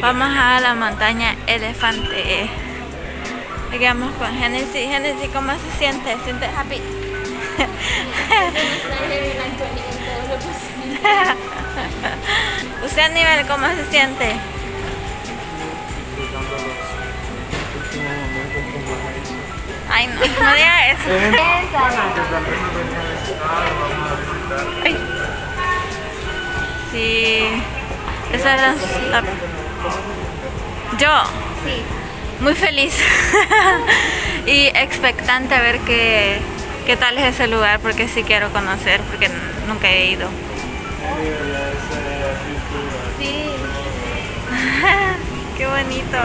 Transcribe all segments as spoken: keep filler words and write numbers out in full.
Vamos a la montaña Elefante. Llegamos con Genesis. Genesis, ¿cómo se siente? ¿Se siente happy? ¿Usted, Aníbal, cómo se siente? Ay, no, no diga eso. Ay. Sí, esa era la... Yo, sí, muy feliz y expectante a ver qué, qué tal es ese lugar, porque sí quiero conocer, porque nunca he ido. Sí. Qué bonito.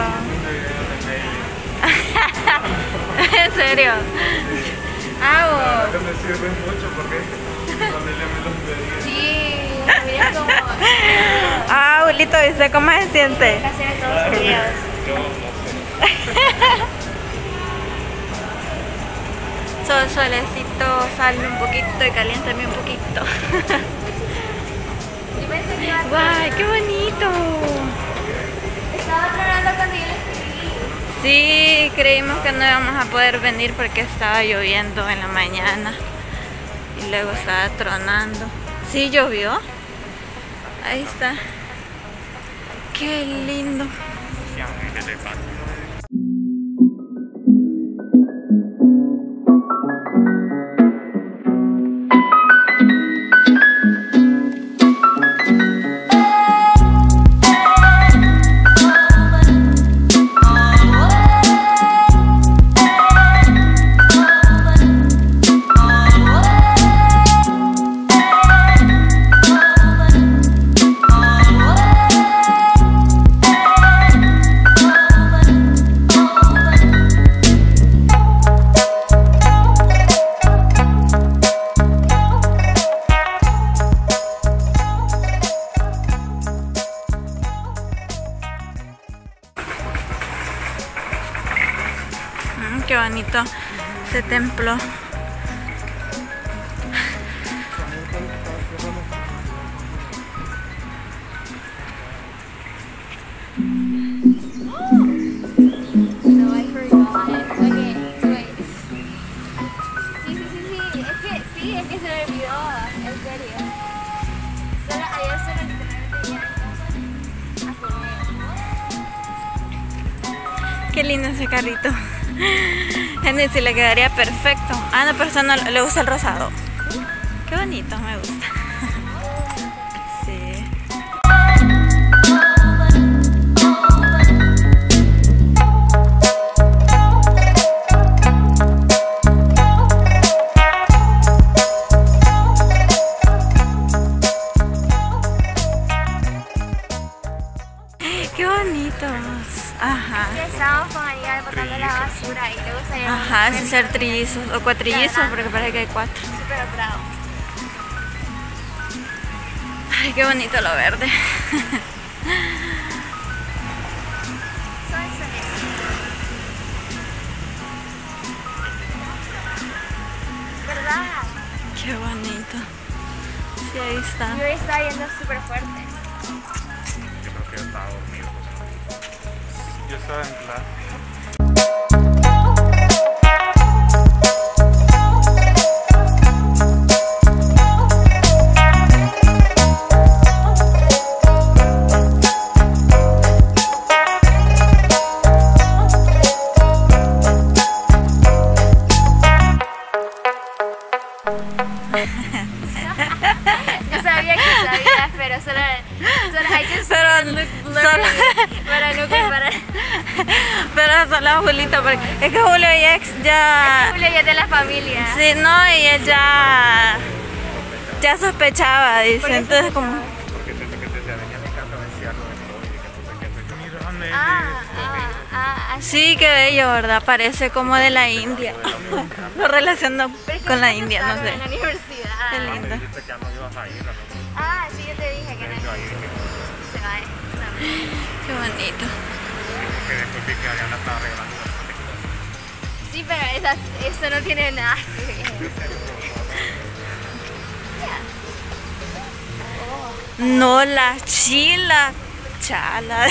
¿En serio? Ah, wow. Me sirve mucho porque mi familia me los pedía. Sí, mira cómo... Ah, abuelito, ¿viste cómo se siente? Casi en todos los videos. Sol, solecito, sale un poquito y caliéntame un poquito. Yo pensé que iba a... ¡Guay, qué bonito! Estaba tronando cuando yo le escribí. Sí, creímos que no íbamos a poder venir porque estaba lloviendo en la mañana y luego estaba tronando. Sí, llovió. Ahí está. Qué lindo. Qué bonito ese templo. No, I forgot. Okay, wait. Sí, sí, sí, sí. Es que, sí, es que se me olvidó. En serio. Solo, ayer solo literalmente ya a Qué lindo ese carrito. Genesis le quedaría perfecto. Ah, no, pero eso no le gusta el rosado. Qué bonito, me gusta. Sí. Qué bonitos. Ajá. Estábamos con Aníbal botando la basura y luego salíamos. Ajá, es ser trillizos o cuatrillizos, porque parece que hay cuatro. Súper bravo. Ay, qué bonito lo verde. ¿Verdad? Qué bonito. Sí, ahí está. Yo estaba yendo súper fuerte. Yo creo que yo estaba dormido. Yo estaba en clase. Yo sabía que sabías, pero solo, solo hay que Pero solo, para no comparar. pero solo Julito, porque es que Julio ya, ya, Julio ya es de la familia. sí, no, y él ya, ya sospechaba, dice, entonces como... Porque desde que te venía a mi casa decía lo de todo y que tú te quedas, mira, Ah, ah, ah, así. Sí, qué bello, ¿verdad? Parece como de la India. Lo relaciono con la India, no sé. En la universidad. Qué me lindo. dijiste que ya no ibas a ir, ¿no? Ah, sí, yo te dije que no. Yo ahí dije Se va, eh. Qué bonito. que después vi que Ariana la estaba regalando. Sí, pero esa, eso no tiene nada que ver. No, la chila. Chala.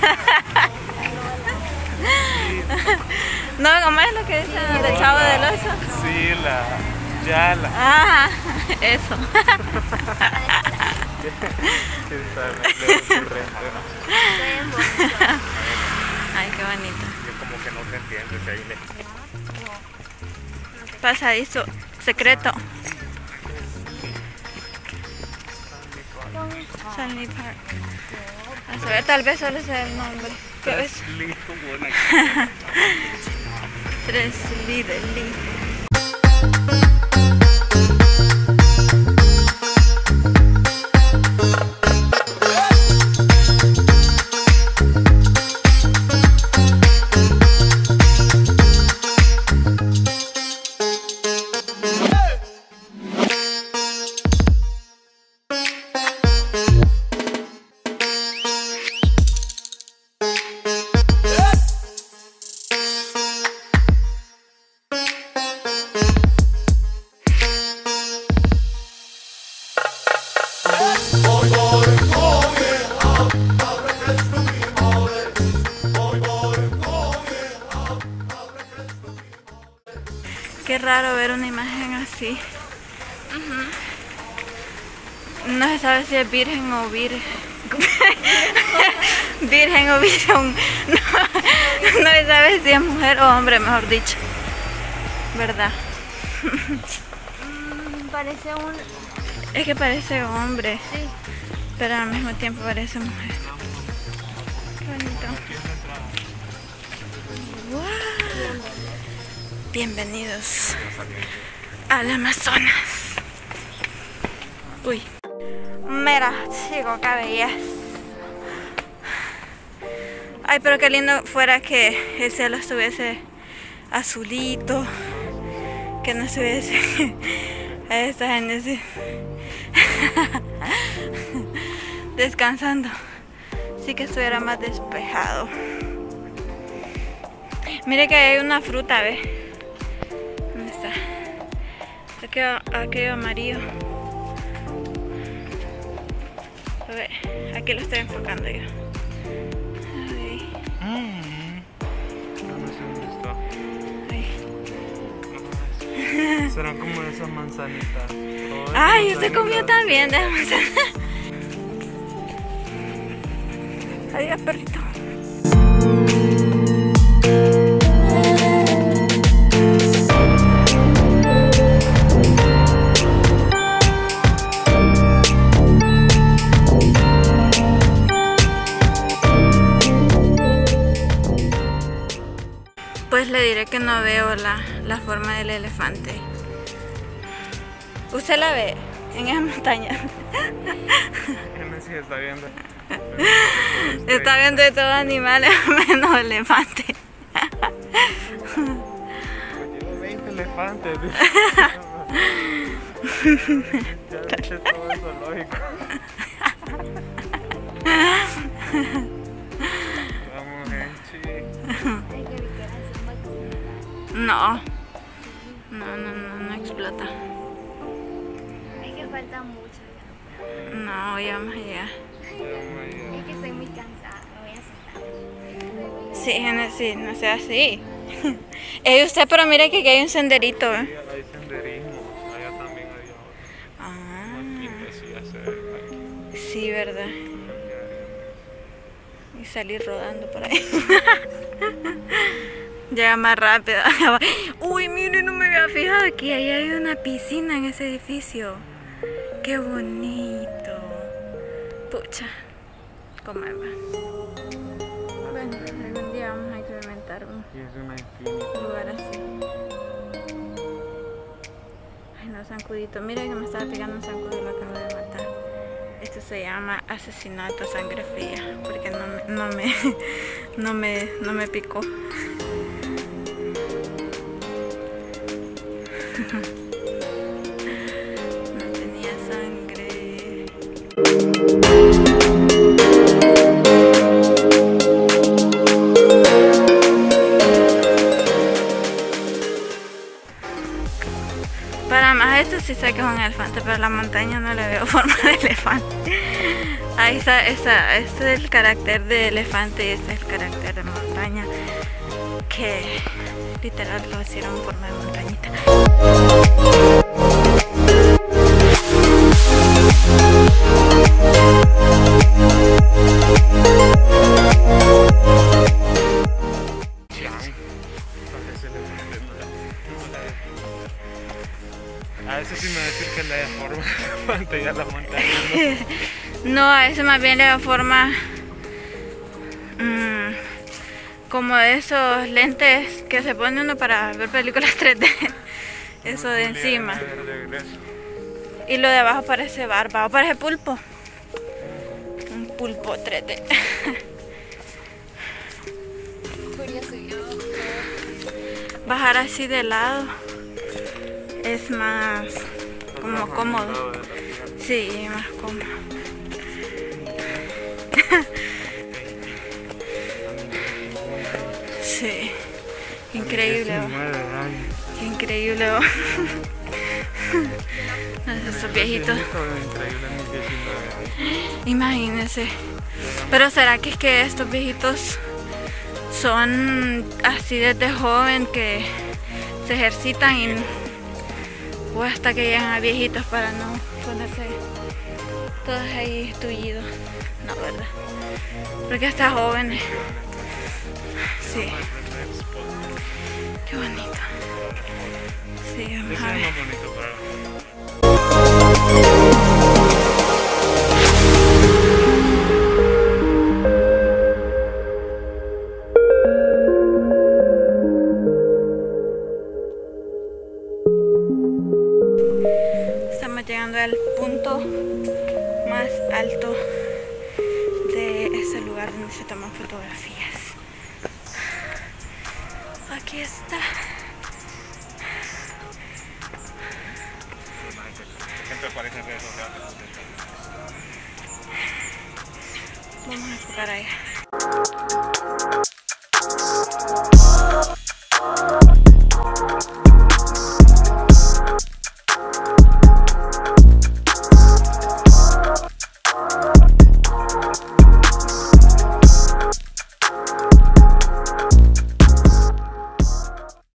No, ¿cómo es lo que dicen del Chavo del Ocho? Sí, la Yala. Ah, eso. Ay, qué bonito. Yo como que no se entiende ese aire. Pasadizo secreto. Stanley Park. A saber, tal vez solo sea el nombre. ¿Qué ves? Tres Lee de Lee. Qué raro ver una imagen así. Uh-huh. No se sabe si es virgen o virgen. Virgen o virgen. No, no se sabe si es mujer o hombre, mejor dicho. ¿Verdad? Mm, parece un... Es que parece hombre. Sí. Pero al mismo tiempo parece mujer. Qué bonito. Wow. Bienvenidos al Amazonas. Uy. Mira, chico, qué belleza. Ay, pero qué lindo fuera que el cielo estuviese azulito. Que no estuviese a esta gente así. Descansando. Sí que estuviera más despejado. Mire que hay una fruta, ¿ves? ¿Dónde está? Aquello, aquello amarillo. A ver, aquí lo estoy enfocando yo. Ay. Mm. No sé dónde Ay. está. Serán como esas manzanitas. Oh, Ay, esas usted comió manzanitas. también de manzana. Adiós, perrito. Pues le diré que no veo la, la forma del elefante. ¿Usted la ve en esa montaña? Sí, está viendo. Está viendo de todos animales menos elefante. Llevo veinte elefantes. Ya viste todo el zoológico. Vamos, gente. Hay que evitar hacer máximo. No. No, no, no, no explota. Es que falta mucho. Ya no No, ya vamos allá. puedo. Es que estoy muy cansada. Me voy a sentar. Sí, Gene, sí, no sea así. Eh, usted, pero mire que aquí hay un senderito, ¿eh? Hay senderismo. Allá también hay otro. Ah, Aquí sí hace aquí. sí, ¿verdad? Y salir rodando por ahí. Llega más rápido. Uy, mire, no me había fijado aquí. Ahí hay una piscina en ese edificio. Qué bonito. Pucha, ¿cómo va? Bueno, algún día vamos a experimentar un Y es una infinita. lugar así. Ay, no, zancudito. Mira que me estaba pegando un zancudo y lo acabo de matar. Esto se llama asesinato a sangre fría, porque no me, no me, no me, no me picó. No tenía sangre. Para más eso sí sé que es un elefante, pero la montaña no le veo forma de elefante. Ahí está, esa, este es el carácter de elefante y este es el carácter de montaña, que literal lo hicieron en forma de montañita. A ese sí me va a decir que le da forma cuando ya la montaña, ¿no? No, a ese más bien le da forma mmm, como de esos lentes que se pone uno para ver películas tres D. Eso de encima. Y lo de abajo parece barba, o parece pulpo. Un pulpo tres D. Curioso, yo. Bajar así de lado es más como cómodo. Sí, más cómodo. Sí, increíble. Qué increíble. Esos viejitos. Imagínense. Pero será que es que estos viejitos son así desde joven que se ejercitan y o hasta que llegan a viejitos para no ponerse todos ahí tullidos? No, ¿verdad? Porque hasta jóvenes. Sí. Qué bonito. Sí, vamos a ver. Estamos llegando al punto más alto de ese lugar donde se toman fotografías. Aquí está. Vamos a enfocar ahí.